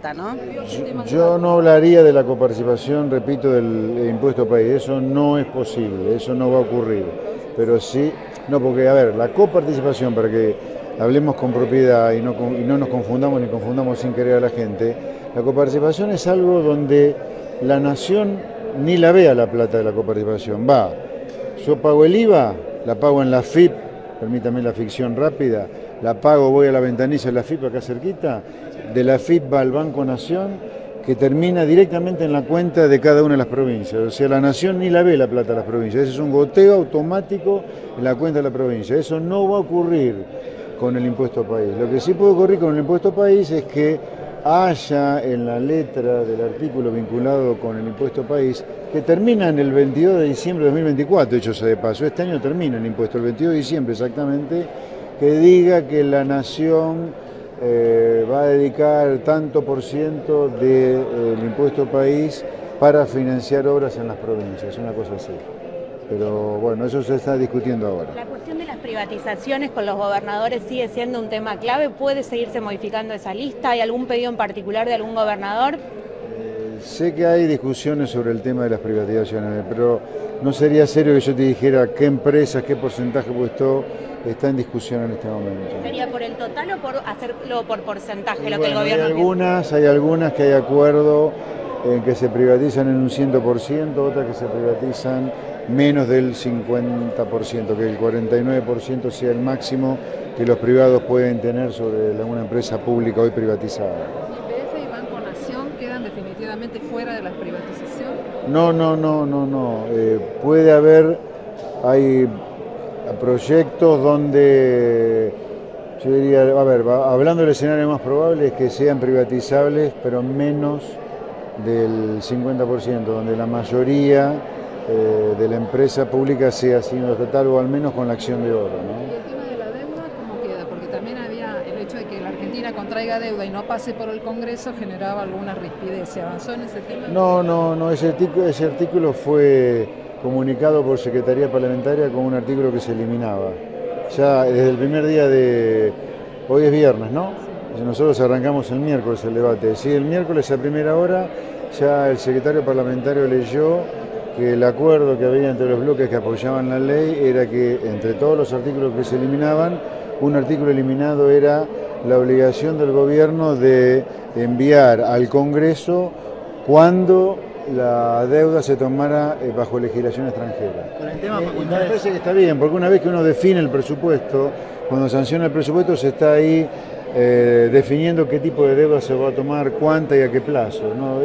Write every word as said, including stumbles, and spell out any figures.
plata, ¿no? Yo, yo no hablaría de la coparticipación, repito, del impuesto país. Eso no es posible, eso no va a ocurrir. Pero sí, no, porque, a ver, la coparticipación, para que hablemos con propiedad y no, y no nos confundamos ni confundamos sin querer a la gente, la coparticipación es algo donde la nación ni la vea la plata de la coparticipación. Va, yo pago el I V A, la pago en la F I P, permítame la ficción rápida, la pago, voy a la ventanilla de la F I P acá cerquita, de la F I P va al Banco Nación, que termina directamente en la cuenta de cada una de las provincias. O sea, la nación ni la ve la plata de las provincias, ese es un goteo automático en la cuenta de la provincia. Eso no va a ocurrir con el impuesto país. Lo que sí puede ocurrir con el impuesto país es que haya en la letra del artículo vinculado con el impuesto país, que termina en el veintidós de diciembre de dos mil veinticuatro, hecho sea de paso, este año termina el impuesto, el veintidós de diciembre exactamente, que diga que la nación eh, va a dedicar tanto por ciento del de, eh, impuesto país para financiar obras en las provincias, una cosa así. Pero bueno, eso se está discutiendo ahora. La cuestión de las privatizaciones con los gobernadores sigue siendo un tema clave. ¿Puede seguirse modificando esa lista? ¿Hay algún pedido en particular de algún gobernador? Eh, sé que hay discusiones sobre el tema de las privatizaciones, pero no sería serio que yo te dijera qué empresas, qué porcentaje puesto está en discusión en este momento. ¿Sería por el total o por hacerlo por porcentaje, y lo bueno, que el gobierno hay algunas, hay algunas que hay acuerdo en que se privatizan en un cien por ciento, otras que se privatizan menos del cincuenta por ciento, que el cuarenta y nueve por ciento sea el máximo que los privados pueden tener sobre una empresa pública hoy privatizada. ¿Y Y P F y Banco Nación quedan definitivamente fuera de la privatización? No, no, no, no, no. Eh, puede haber, hay proyectos donde, yo diría, a ver, hablando del escenario más probable es que sean privatizables, pero menos del cincuenta por ciento, donde la mayoría eh, de la empresa pública sea haciendo total o al menos con la acción de oro, ¿no? ¿Y el tema de la deuda cómo queda? Porque también había el hecho de que la Argentina contraiga deuda y no pase por el Congreso generaba alguna rispidez. ¿Se avanzó en ese tema? No, no, no, ese artículo, ese artículo fue comunicado por Secretaría Parlamentaria como un artículo que se eliminaba. Ya desde el primer día de... Hoy es viernes, ¿no? Nosotros arrancamos el miércoles el debate. Sí, el miércoles a primera hora ya el secretario parlamentario leyó que el acuerdo que había entre los bloques que apoyaban la ley era que entre todos los artículos que se eliminaban, un artículo eliminado era la obligación del gobierno de enviar al Congreso cuando la deuda se tomara bajo legislación extranjera. Con el tema y me parece que está bien, porque una vez que uno define el presupuesto, cuando sanciona el presupuesto se está ahí eh, definiendo qué tipo de deuda se va a tomar, cuánta y a qué plazo, ¿no?